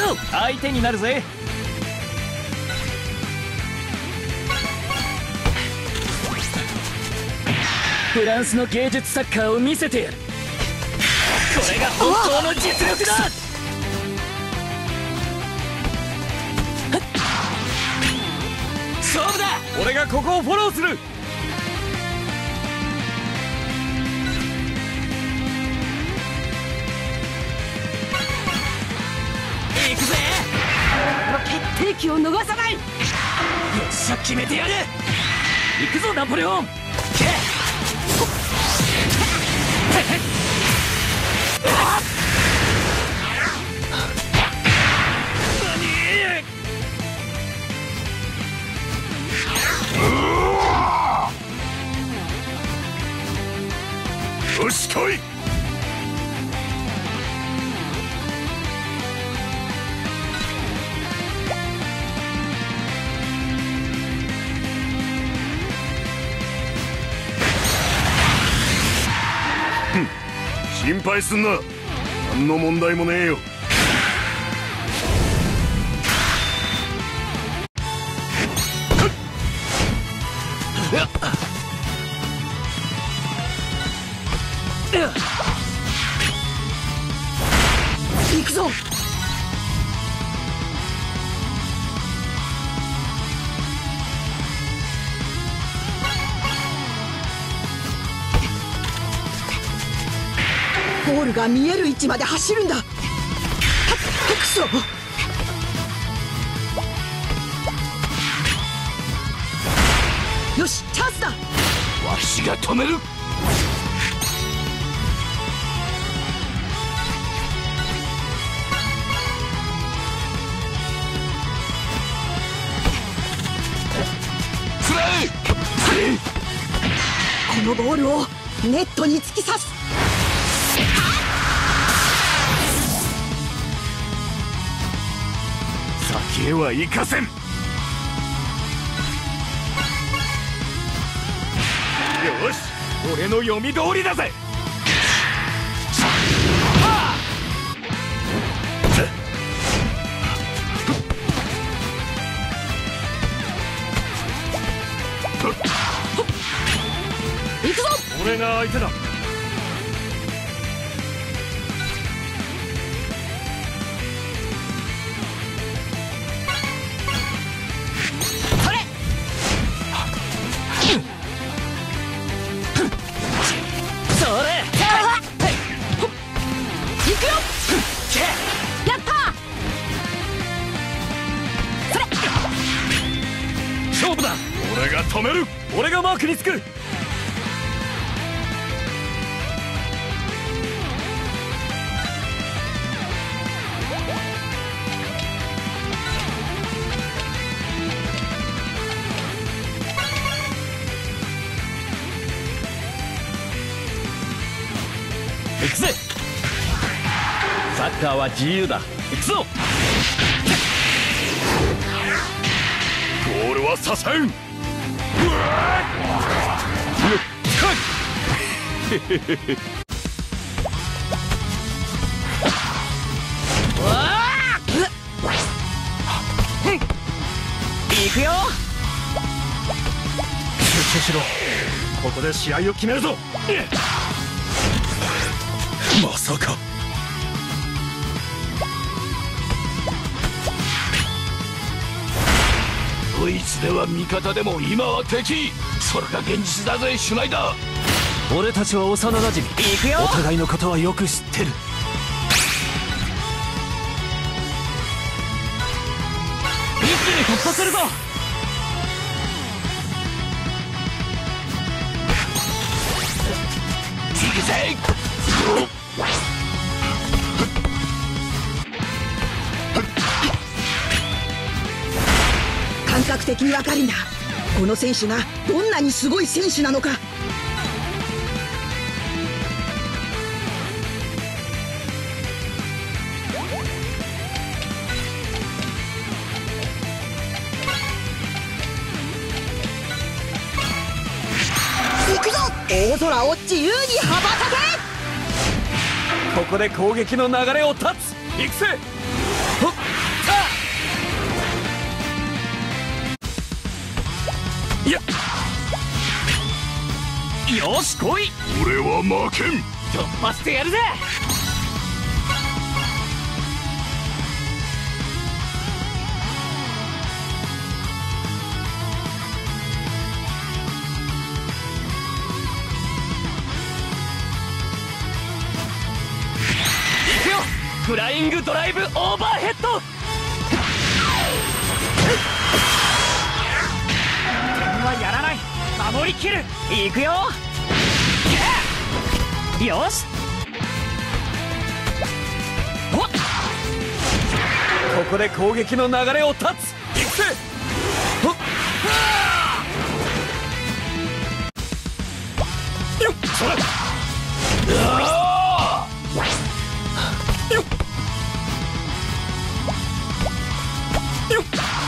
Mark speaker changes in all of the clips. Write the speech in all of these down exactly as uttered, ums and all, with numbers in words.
Speaker 1: ぞ、相手になるぜ。フランスの芸術サッカーを見せてやる。これが本当の実力だ。勝負だ。俺がここをフォローする。行くぜ。
Speaker 2: 決定機を逃さない。
Speaker 1: よっしゃ、決めてやる。行くぞナポレオン。
Speaker 3: よし来い。心配すんな。何の問題もねえよ。
Speaker 2: 行くぞ。ゴールが見える位置まで走るんだ。はっ、くそ。よし、チャンスだ。
Speaker 3: わしが止める。くらえ。
Speaker 2: このボールをネットに突き刺す。
Speaker 3: 先へは行かせん。よし、俺の読み通りだぜ。
Speaker 2: 行くぞ。
Speaker 3: 俺が相手だ。俺が止める。
Speaker 1: 俺がマークにつく。行くぜ。サッカーは自由だ。行くぞ。
Speaker 3: ゴールはさせん。
Speaker 1: 行くよ。
Speaker 3: 集中しろ。ここで試合を決めるぞ。まさか。ドイツでは味方でも今は敵。それが現実だぜシュナイダー。
Speaker 1: 俺たちは幼馴染。行くよ。お互いのことはよく知ってる。一気に突破するぞ。
Speaker 3: 行くぜ。
Speaker 2: 感覚的にわかるんだ。この選手がどんなにすごい選手なのか。行くぞ。大空を自由に羽ばたけ。
Speaker 1: ここで攻撃の流れを断つ。行くぜ。はっ。 よし来い。
Speaker 3: 俺は負けん。
Speaker 1: 突破してやるぜ。行くよ、フライングドライブオーバーヘッド。点はやらない、守りきる。行くよ。よし、ここで攻撃の流れを断つ。行くぜ。よっ、それ。よっよっ。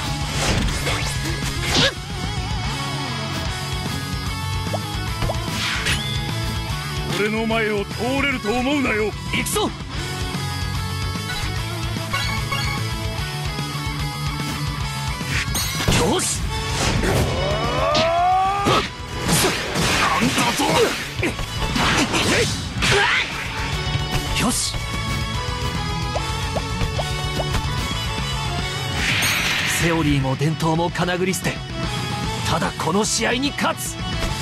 Speaker 3: 俺の前を通れると思うなよ。
Speaker 1: 行くぞ。よし。
Speaker 3: なんだと。
Speaker 1: よし。セオリーも伝統もかなぐり捨て、ただこの試合に勝つ。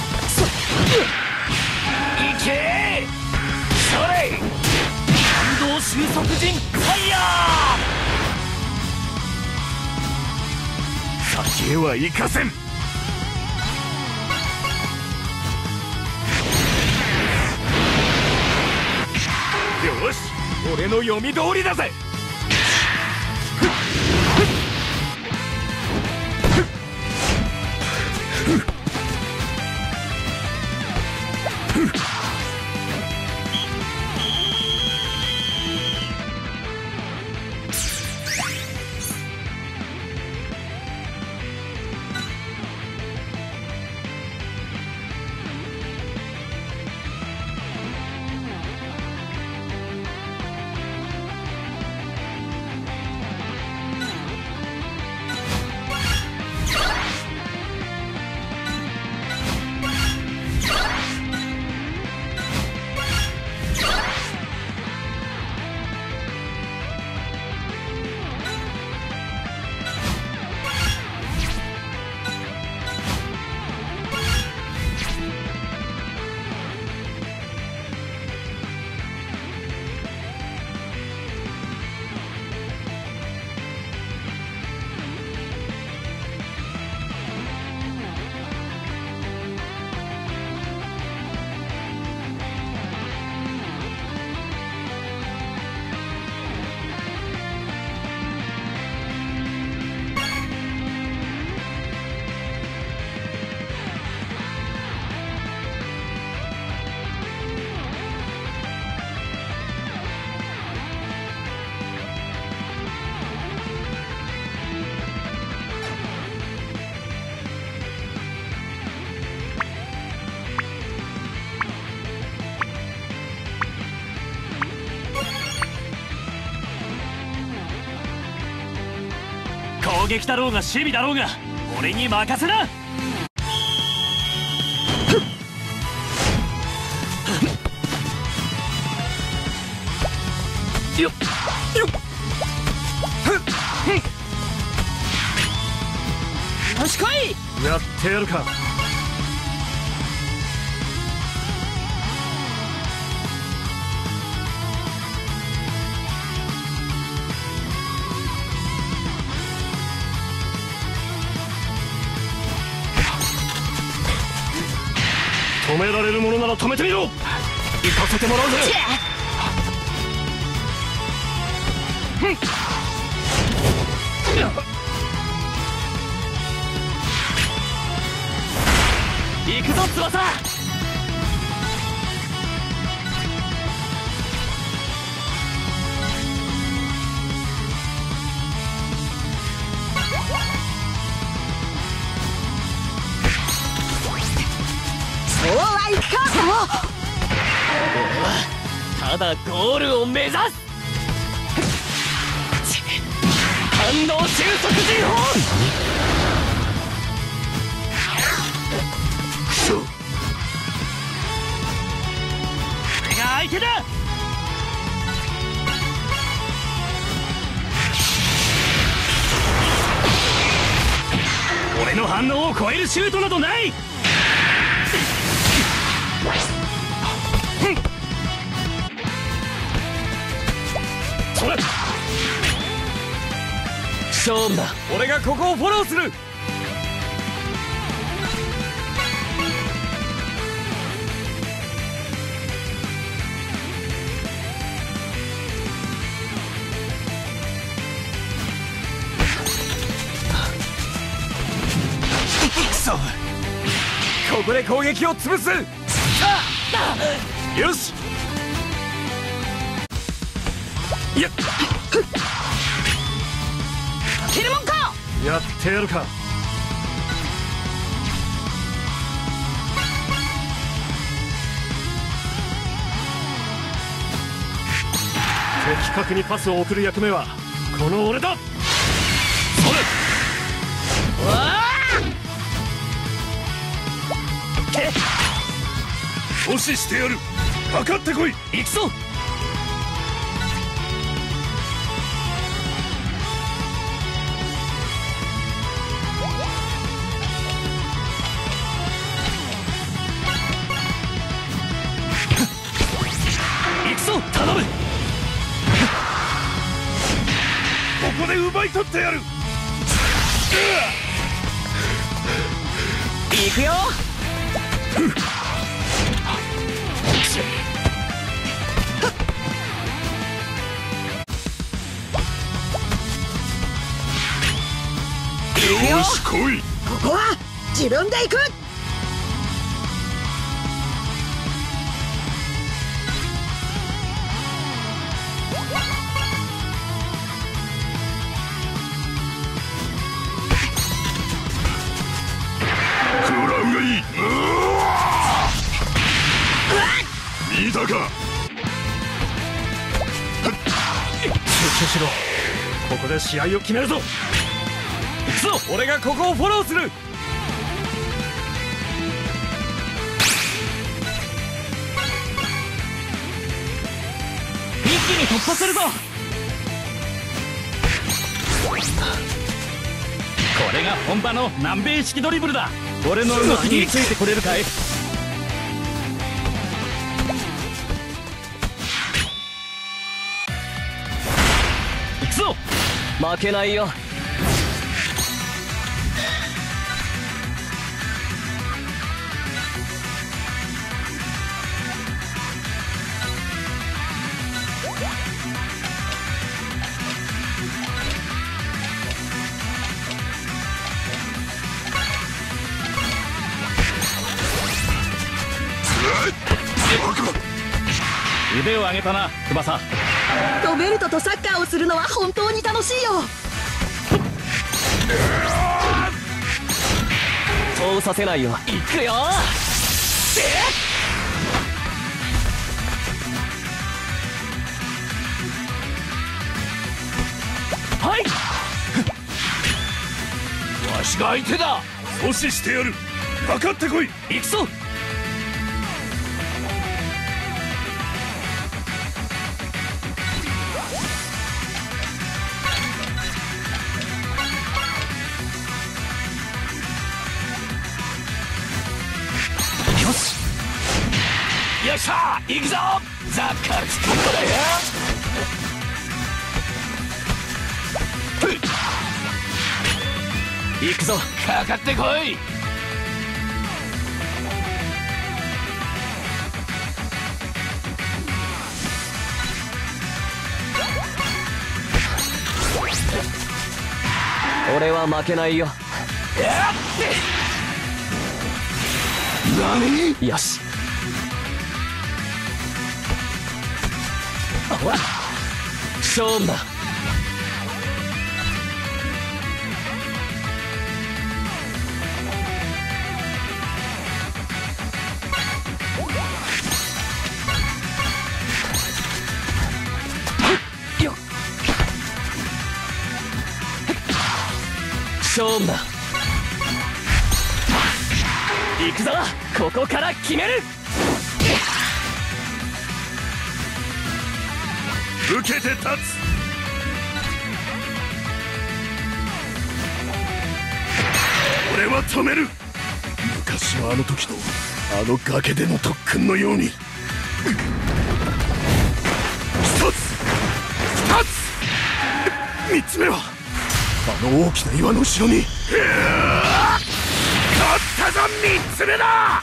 Speaker 1: いけー、それ。感動収束陣ファイヤー。
Speaker 3: 先へは行かせん。よし、俺の読み通りだぜ。
Speaker 1: 攻撃だろうが守備だろうが俺に任せな。よっよっ。よし来い。
Speaker 3: やってやるか。止められるものなら止めてみろ。行かせてもらうぜ。
Speaker 1: 行くぞ翼。
Speaker 2: そうはいかん。
Speaker 1: ただゴールを目指す。感動収束陣法。
Speaker 3: くそ、
Speaker 1: 相手だ。俺の反応を超えるシュートなどない。それ勝負だ。俺がここをフォローする。ここで攻撃を潰す。よし。いや
Speaker 2: キルモンか。
Speaker 1: やってやるか。的確にパスを送る役目はこの俺だ。それ阻止してやる。かかってこい。行くぞ。行くぞ頼む。ここで奪い取ってやる。行くよ。よし来い。
Speaker 2: ここは自分で行く。
Speaker 3: 食らうがいい。見たか。
Speaker 1: 集中しろ。ここで試合を決めるぞ。行くぞ。俺がここをフォローする。一気に突破するぞ。これが本場の南米式ドリブルだ。俺の動きについてこれるかい。行くぞ。負けないよ。腕を上げたな翼。
Speaker 2: ロベルトとサッカーをするのは本当に楽しいよ。
Speaker 1: そうさせないよ。行くよ。はい。
Speaker 3: わしが相手だ。
Speaker 1: 阻止してやる。かかってこい。行くぞ。
Speaker 3: よっしゃ行くぞ。ザッカースポットだよ。
Speaker 1: 行くぞ。
Speaker 3: かかってこい。
Speaker 1: 俺は負けないよ。
Speaker 3: 何。
Speaker 1: よし。ほら勝負だ。よっ勝負だ。行くぞ。ここから決める。
Speaker 3: 受けて立つ。俺は止める。昔のあの時のあの崖での特訓のように。一つ二つ三つ目はあの大きな岩の後ろに。勝ったぞ三つ目だ。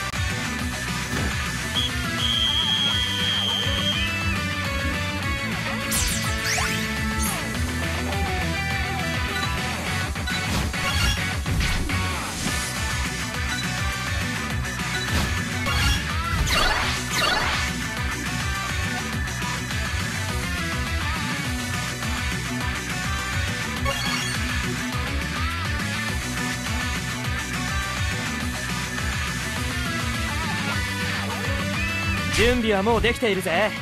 Speaker 1: 準備はもうできているぜ。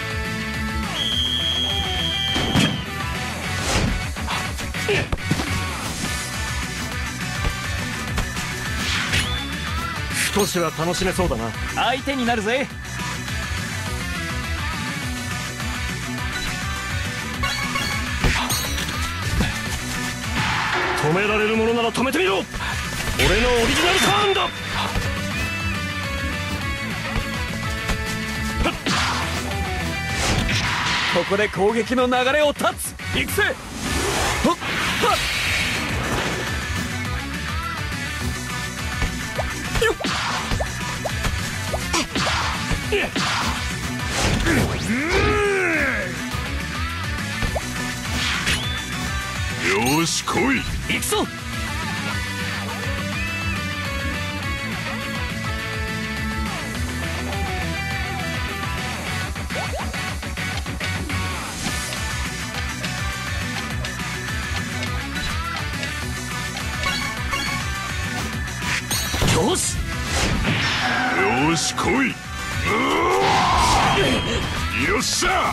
Speaker 4: 少しは楽しめそうだな。
Speaker 1: 相手になるぜ。
Speaker 4: 止められるものなら止めてみろ。俺のオリジナルターンだ。
Speaker 1: ここで攻撃の流れを断つ。行くぜ。はっはっよ
Speaker 3: っ、よし来い。
Speaker 1: 行くぞ。よし
Speaker 3: よし来い。よっしゃ。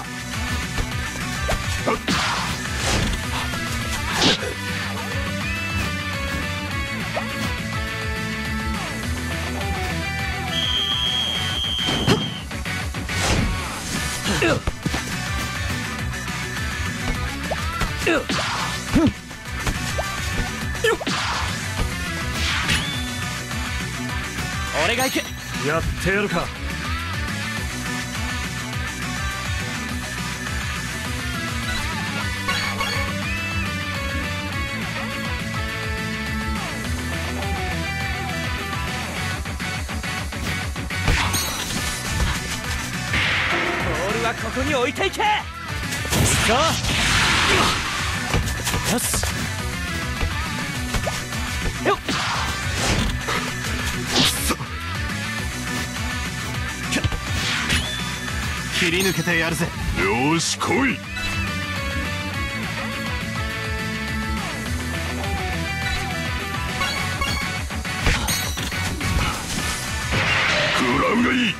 Speaker 1: 俺が行く。
Speaker 4: やってやるか。
Speaker 1: ボールはここに置いていけ。さあよしよっ。
Speaker 4: 切り抜けてやるぜ。
Speaker 3: よし来い。食らうがいい。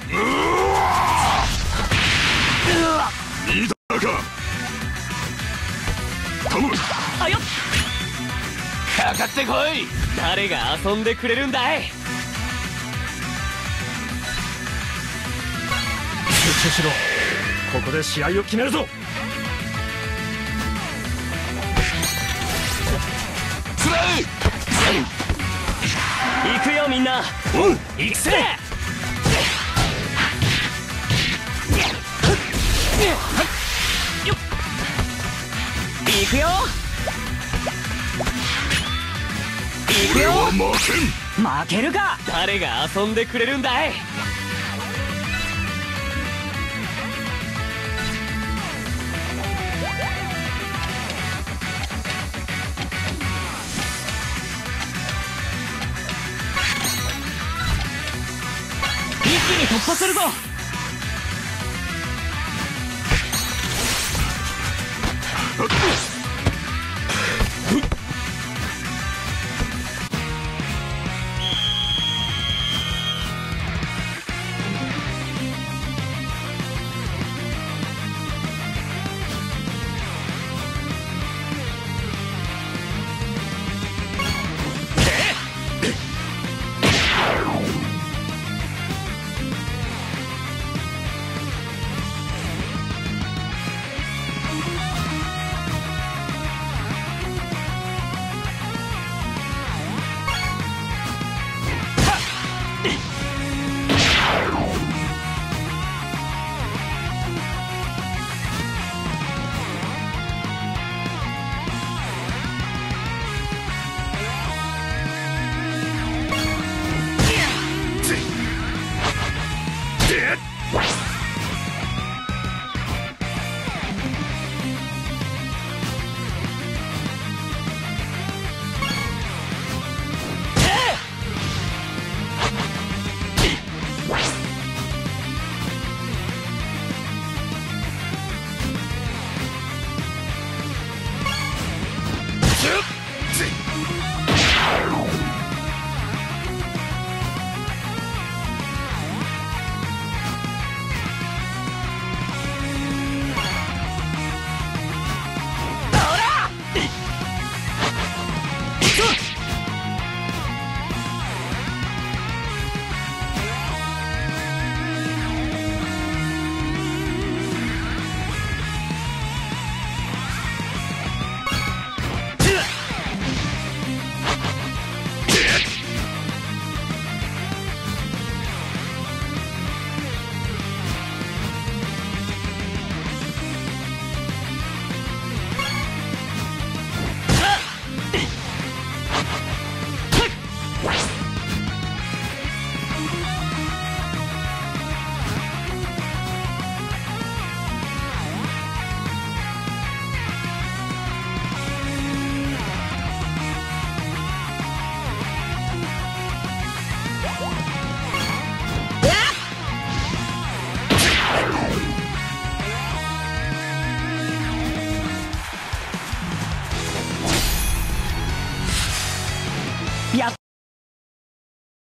Speaker 3: いいだか。頼む。
Speaker 1: あよっ。かかってこい。誰が遊んでくれるんだい。
Speaker 4: 集中しろ。ここで試合を決めるぞ。
Speaker 3: つらい。
Speaker 1: 行くよみんな。
Speaker 3: おう。
Speaker 1: 行くぜ。行くよ行くよ。
Speaker 3: 俺は負けん。
Speaker 1: 負けるか。誰が遊んでくれるんだい。一気に突破するぞ。
Speaker 3: えっ